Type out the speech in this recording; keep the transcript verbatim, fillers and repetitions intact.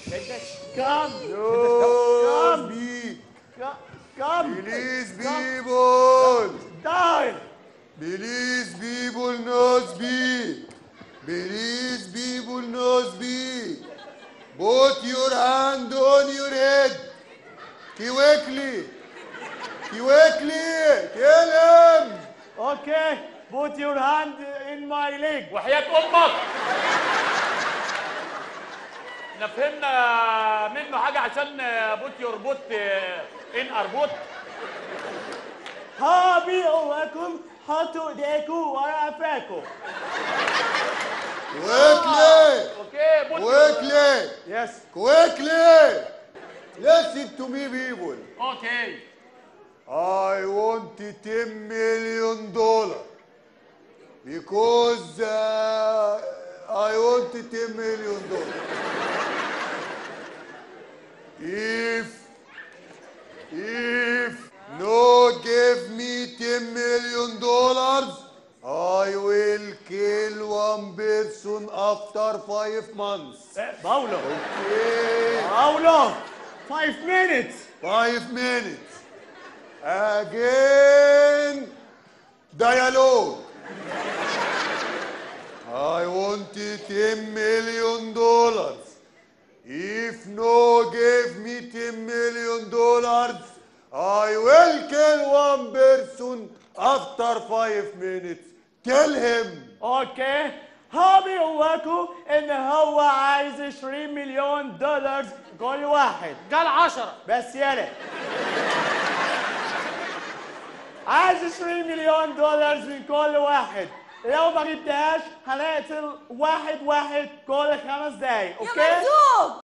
Come. No Come. speak. Come. Please people. Die. Please people no speak. Please people no speak. Put your hand on your head. Quickly. Quickly. Kill him. Okay. Put your hand in my leg. وحياة امك احنا فهمنا منه حاجه عشان بوت يربط ان اربط. هابي قواكم حطوا ايديكم ورا قفاكم. Quickly. اوكي بوت. Quickly. Yes. Quickly. Listen to me people. اوكي. I want ten million dollars because uh, I want ten million dollars. If if no give me ten million dollars, I will kill one person after five months. Paulo. Okay. Paulo. Five minutes. Five minutes. Again, dialogue. I wanted ten million dollars. If no give me ten million dollars, I will kill one person after five minutes. Tell him. اوكي. هابي قواكم ان هو عايز عشرين مليون دولار كل واحد. قال عشرة بس يلا. عايز عشرين مليون دولار من كل واحد. لو ما جبتهاش هنقتل واحد واحد كل خمس دقايق. اوكي؟ يا مرزوق